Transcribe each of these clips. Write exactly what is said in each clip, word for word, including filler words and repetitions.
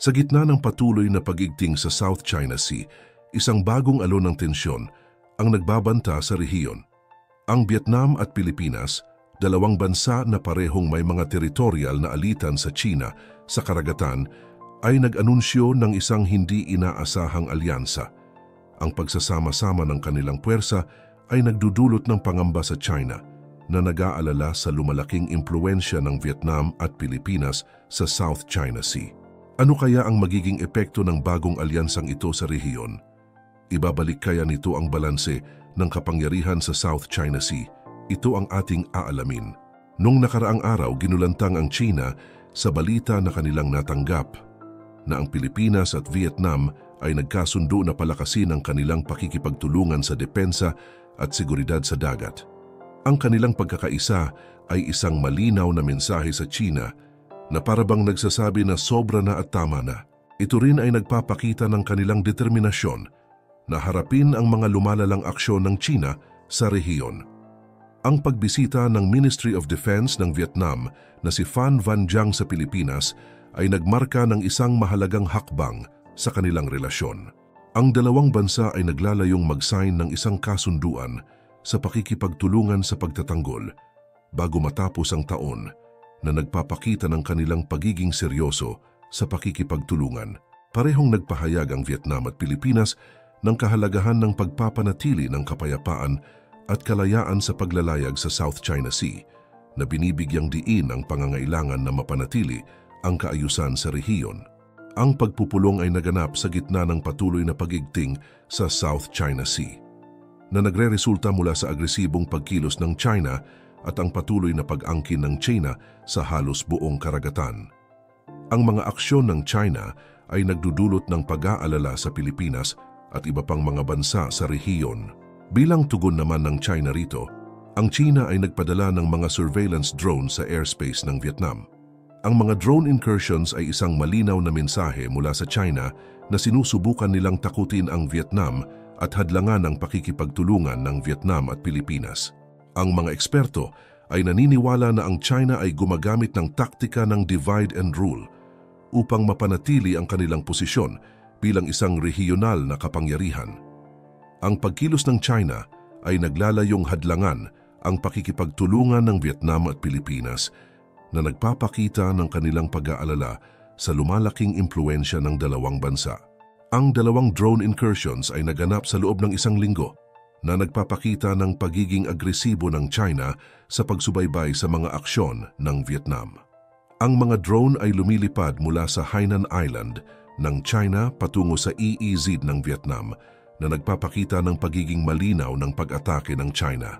Sa gitna ng patuloy na pag-igting sa South China Sea, isang bagong alon ng tensyon ang nagbabanta sa rehiyon. Ang Vietnam at Pilipinas, dalawang bansa na parehong may mga teritorial na alitan sa China sa karagatan, ay nag-anunsyo ng isang hindi inaasahang alyansa. Ang pagsasama-sama ng kanilang puwersa ay nagdudulot ng pangamba sa China na nag-aalala sa lumalaking impluensya ng Vietnam at Pilipinas sa South China Sea. Ano kaya ang magiging epekto ng bagong alyansang ito sa rehiyon? Ibabalik kaya nito ang balanse ng kapangyarihan sa South China Sea? Ito ang ating aalamin. Nung nakaraang araw, ginulantang ang China sa balita na kanilang natanggap na ang Pilipinas at Vietnam ay nagkasundo na palakasin ang kanilang pakikipagtulungan sa depensa at seguridad sa dagat. Ang kanilang pagkakaisa ay isang malinaw na mensahe sa China na parabang nagsasabi na sobra na at tama na. Ito rin ay nagpapakita ng kanilang determinasyon na harapin ang mga lumalalang aksyon ng China sa rehiyon. Ang pagbisita ng Ministry of Defense ng Vietnam na si Phan Van Giang sa Pilipinas ay nagmarka ng isang mahalagang hakbang sa kanilang relasyon. Ang dalawang bansa ay naglalayong mag-sign ng isang kasunduan sa pakikipagtulungan sa pagtatanggol bago matapos ang taon na nagpapakita ng kanilang pagiging seryoso sa pakikipagtulungan. Parehong nagpahayag ang Vietnam at Pilipinas ng kahalagahan ng pagpapanatili ng kapayapaan at kalayaan sa paglalayag sa South China Sea, na binibigyang diin ang pangangailangan na mapanatili ang kaayusan sa rehiyon. Ang pagpupulong ay naganap sa gitna ng patuloy na pag-igting sa South China Sea, na nagre-resulta mula sa agresibong pagkilos ng China at ang patuloy na pag-angkin ng China sa halos buong karagatan. Ang mga aksyon ng China ay nagdudulot ng pag-aalala sa Pilipinas at iba pang mga bansa sa rehiyon. Bilang tugon naman ng China rito, ang China ay nagpadala ng mga surveillance drone sa airspace ng Vietnam. Ang mga drone incursions ay isang malinaw na mensahe mula sa China na sinusubukan nilang takutin ang Vietnam at hadlangan ang pakikipagtulungan ng Vietnam at Pilipinas. Ang mga eksperto ay naniniwala na ang China ay gumagamit ng taktika ng divide and rule upang mapanatili ang kanilang posisyon bilang isang rehiyonal na kapangyarihan. Ang pagkilos ng China ay naglalayong hadlangan ang pakikipagtulungan ng Vietnam at Pilipinas na nagpapakita ng kanilang pag-aalala sa lumalaking impluensya ng dalawang bansa. Ang dalawang drone incursions ay naganap sa loob ng isang linggo na nagpapakita ng pagiging agresibo ng China sa pagsubaybay sa mga aksyon ng Vietnam. Ang mga drone ay lumilipad mula sa Hainan Island ng China patungo sa E E Z ng Vietnam na nagpapakita ng pagiging malinaw ng pag-atake ng China.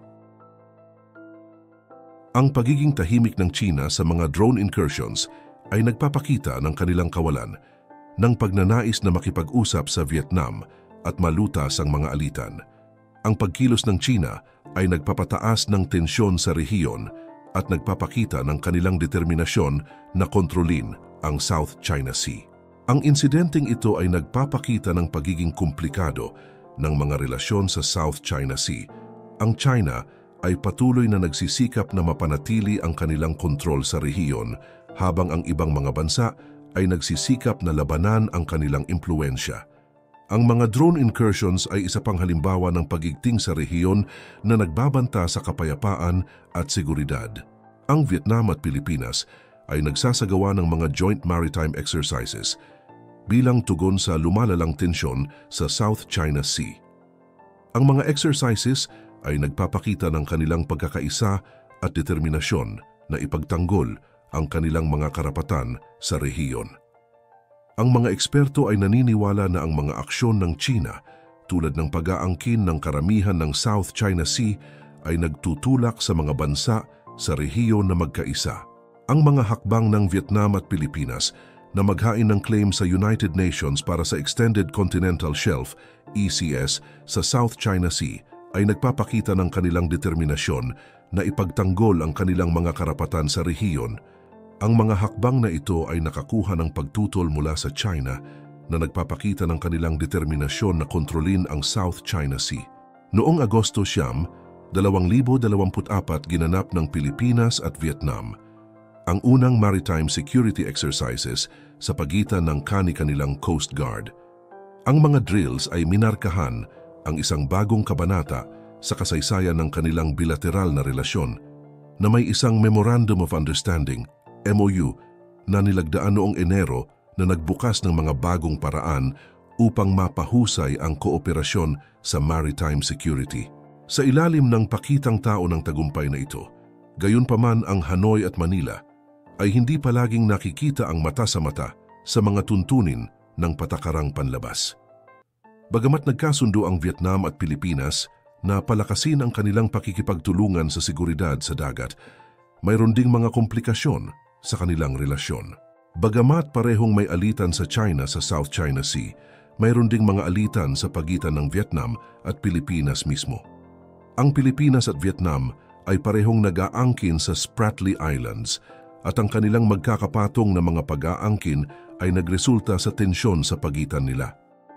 Ang pagiging tahimik ng China sa mga drone incursions ay nagpapakita ng kanilang kawalan ng pagnanais na makipag-usap sa Vietnam at malutas ang mga alitan. Ang pagkilos ng China ay nagpapataas ng tensyon sa rehiyon at nagpapakita ng kanilang determinasyon na kontrolin ang South China Sea. Ang insidenteng ito ay nagpapakita ng pagiging komplikado ng mga relasyon sa South China Sea. Ang China ay patuloy na nagsisikap na mapanatili ang kanilang kontrol sa rehiyon habang ang ibang mga bansa ay nagsisikap na labanan ang kanilang impluensya. Ang mga drone incursions ay isa pang halimbawa ng pagigting sa rehiyon na nagbabanta sa kapayapaan at seguridad. Ang Vietnam at Pilipinas ay nagsasagawa ng mga joint maritime exercises bilang tugon sa lumalalang tensyon sa South China Sea. Ang mga exercises ay nagpapakita ng kanilang pagkakaisa at determinasyon na ipagtanggol ang kanilang mga karapatan sa rehiyon. Ang mga eksperto ay naniniwala na ang mga aksyon ng China tulad ng pag-aangkin ng karamihan ng South China Sea ay nagtutulak sa mga bansa sa rehiyon na magkaisa. Ang mga hakbang ng Vietnam at Pilipinas na maghain ng claim sa United Nations para sa Extended Continental Shelf, E C S, sa South China Sea ay nagpapakita ng kanilang determinasyon na ipagtanggol ang kanilang mga karapatan sa rehiyon. Ang mga hakbang na ito ay nakakuha ng pagtutol mula sa China na nagpapakita ng kanilang determinasyon na kontrolin ang South China Sea. Noong Agosto siyam, dalawang libo dalawampu't apat ginanap ng Pilipinas at Vietnam ang unang maritime security exercises sa pagitan ng kani-kanilang Coast Guard. Ang mga drills ay minarkahan ang isang bagong kabanata sa kasaysayan ng kanilang bilateral na relasyon na may isang Memorandum of Understanding, M O U, na nilagdaan noong Enero na nagbukas ng mga bagong paraan upang mapahusay ang kooperasyon sa maritime security. Sa ilalim ng pakitang tao ng tagumpay na ito, gayunpaman ang Hanoi at Manila ay hindi palaging nakikita ang mata sa mata sa mga tuntunin ng patakarang panlabas. Bagamat nagkasundo ang Vietnam at Pilipinas na palakasin ang kanilang pakikipagtulungan sa seguridad sa dagat, mayroon ding mga komplikasyon sa kanilang relasyon. Bagamat parehong may alitan sa China sa South China Sea, mayroon ding mga alitan sa pagitan ng Vietnam at Pilipinas mismo. Ang Pilipinas at Vietnam ay parehong nag-aangkin sa Spratly Islands at ang kanilang magkakapatong na mga pag-aangkin ay nagresulta sa tensyon sa pagitan nila.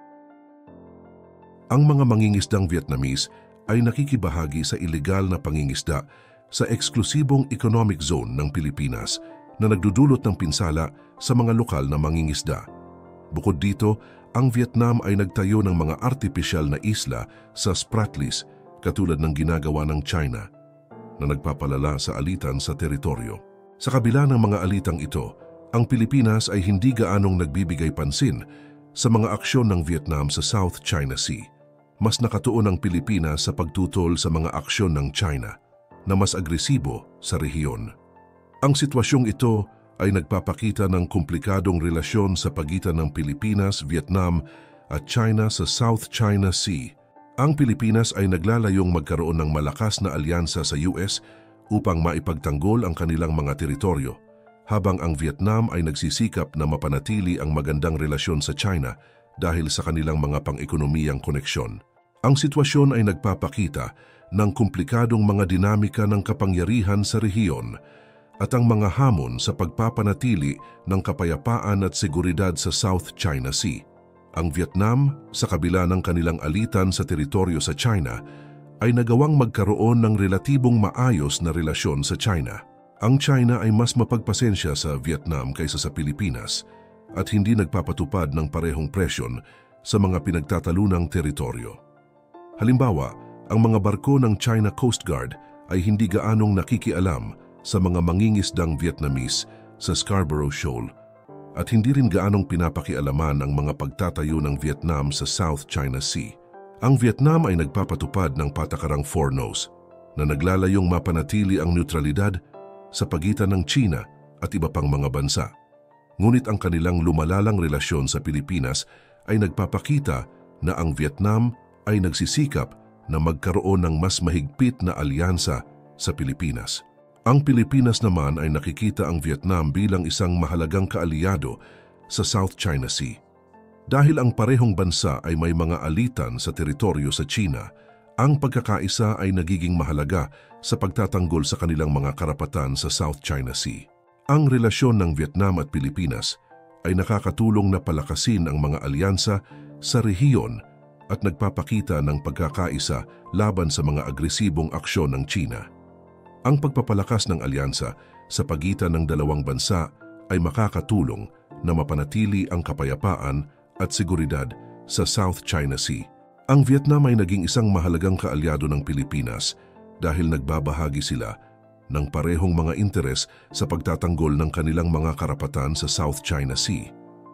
Ang mga mangingisdang Vietnamese ay nakikibahagi sa ilegal na pangingisda sa eksklusibong economic zone ng Pilipinas na nagdudulot ng pinsala sa mga lokal na mangingisda. Bukod dito, ang Vietnam ay nagtayo ng mga artipisyal na isla sa Spratlys katulad ng ginagawa ng China na nagpapalala sa alitan sa teritoryo. Sa kabila ng mga alitang ito, ang Pilipinas ay hindi gaanong nagbibigay pansin sa mga aksyon ng Vietnam sa South China Sea. Mas nakatuon ang Pilipinas sa pagtutol sa mga aksyon ng China na mas agresibo sa rehiyon. Ang sitwasyong ito ay nagpapakita ng komplikadong relasyon sa pagitan ng Pilipinas, Vietnam at China sa South China Sea. Ang Pilipinas ay naglalayong magkaroon ng malakas na alyansa sa U S upang maipagtanggol ang kanilang mga teritoryo, habang ang Vietnam ay nagsisikap na mapanatili ang magandang relasyon sa China dahil sa kanilang mga pang-ekonomiyang koneksyon. Ang sitwasyon ay nagpapakita ng komplikadong mga dinamika ng kapangyarihan sa rehiyon at ang mga hamon sa pagpapanatili ng kapayapaan at seguridad sa South China Sea. Ang Vietnam, sa kabila ng kanilang alitan sa teritoryo sa China, ay nagawang magkaroon ng relatibong maayos na relasyon sa China. Ang China ay mas mapagpasensya sa Vietnam kaysa sa Pilipinas at hindi nagpapatupad ng parehong presyon sa mga pinagtatalunang teritoryo. Halimbawa, ang mga barko ng China Coast Guard ay hindi gaanong nakikialam sa mga mangingisdang Vietnamese sa Scarborough Shoal at hindi rin gaanong pinapakialaman ang mga pagtatayo ng Vietnam sa South China Sea. Ang Vietnam ay nagpapatupad ng patakarang Four Nose na naglalayong mapanatili ang neutralidad sa pagitan ng China at iba pang mga bansa. Ngunit ang kanilang lumalalang relasyon sa Pilipinas ay nagpapakita na ang Vietnam ay nagsisikap na magkaroon ng mas mahigpit na alyansa sa Pilipinas. Ang Pilipinas naman ay nakikita ang Vietnam bilang isang mahalagang kaalyado sa South China Sea. Dahil ang parehong bansa ay may mga alitan sa teritoryo sa China, ang pagkakaisa ay nagiging mahalaga sa pagtatanggol sa kanilang mga karapatan sa South China Sea. Ang relasyon ng Vietnam at Pilipinas ay nakakatulong na palakasin ang mga alyansa sa rehiyon at nagpapakita ng pagkakaisa laban sa mga agresibong aksyon ng China. Ang pagpapalakas ng alyansa sa pagitan ng dalawang bansa ay makakatulong na mapanatili ang kapayapaan at seguridad sa South China Sea. Ang Vietnam ay naging isang mahalagang kaalyado ng Pilipinas dahil nagbabahagi sila ng parehong mga interes sa pagtatanggol ng kanilang mga karapatan sa South China Sea.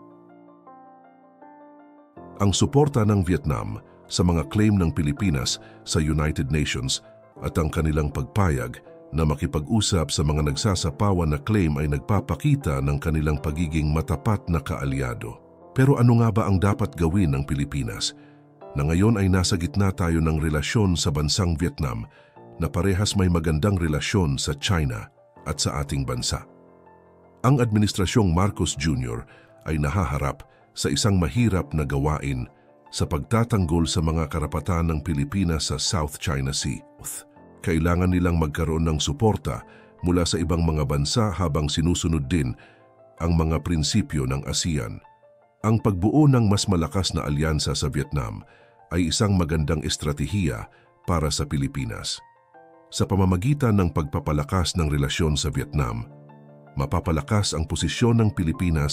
Ang suporta ng Vietnam sa mga claim ng Pilipinas sa United Nations at ang kanilang pagpayag na makipag-usap sa mga nagsasapawan na claim ay nagpapakita ng kanilang pagiging matapat na kaalyado. Pero ano nga ba ang dapat gawin ng Pilipinas na ngayon ay nasa gitna tayo ng relasyon sa bansang Vietnam na parehas may magandang relasyon sa China at sa ating bansa? Ang Administrasyong Marcos Junior ay nahaharap sa isang mahirap na gawain sa pagtatanggol sa mga karapatan ng Pilipinas sa South China Sea. Kailangan nilang magkaroon ng suporta mula sa ibang mga bansa habang sinusunod din ang mga prinsipyo ng ASEAN. Ang pagbuo ng mas malakas na alyansa sa Vietnam ay isang magandang estratehiya para sa Pilipinas. Sa pamamagitan ng pagpapalakas ng relasyon sa Vietnam, mapapalakas ang posisyon ng Pilipinas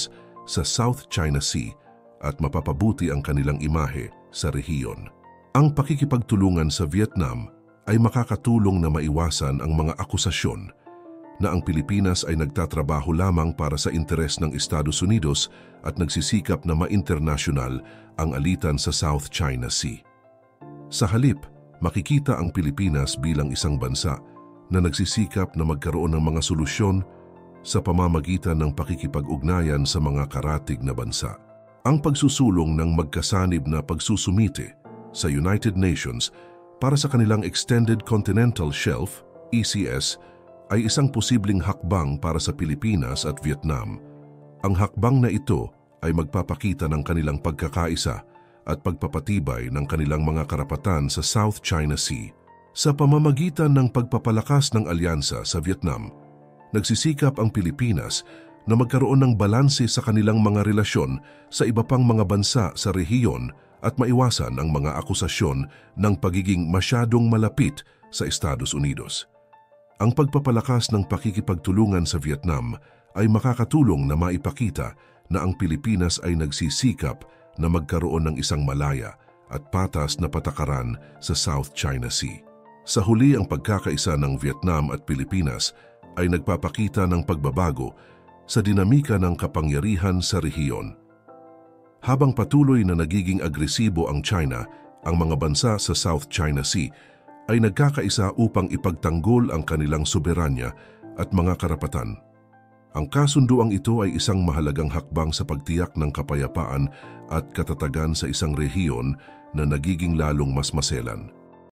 sa South China Sea at mapapabuti ang kanilang imahe sa rehiyon. Ang pakikipagtulungan sa Vietnam ay makakatulong na maiwasan ang mga akusasyon na ang Pilipinas ay nagtatrabaho lamang para sa interes ng Estados Unidos at nagsisikap na ma-internasyonal ang alitan sa South China Sea. Sa halip, makikita ang Pilipinas bilang isang bansa na nagsisikap na magkaroon ng mga solusyon sa pamamagitan ng pakikipag-ugnayan sa mga karatig na bansa. Ang pagsusulong ng magkasanib na pagsusumite sa United Nations para sa kanilang Extended Continental Shelf, E C S, ay isang posibleng hakbang para sa Pilipinas at Vietnam. Ang hakbang na ito ay magpapakita ng kanilang pagkakaisa at pagpapatibay ng kanilang mga karapatan sa South China Sea. Sa pamamagitan ng pagpapalakas ng alyansa sa Vietnam, nagsisikap ang Pilipinas na magkaroon ng balanse sa kanilang mga relasyon sa iba pang mga bansa sa rehiyon at maiwasan ang mga akusasyon ng pagiging masyadong malapit sa Estados Unidos. Ang pagpapalakas ng pakikipagtulungan sa Vietnam ay makakatulong na maipakita na ang Pilipinas ay nagsisikap na magkaroon ng isang malaya at patas na patakaran sa South China Sea. Sa huli, ang pagkakaisa ng Vietnam at Pilipinas ay nagpapakita ng pagbabago sa dinamika ng kapangyarihan sa rehiyon. Habang patuloy na nagiging agresibo ang China, ang mga bansa sa South China Sea ay nagkakaisa upang ipagtanggol ang kanilang soberanya at mga karapatan. Ang kasunduang ito ay isang mahalagang hakbang sa pagtiyak ng kapayapaan at katatagan sa isang rehiyon na nagiging lalong mas maselan.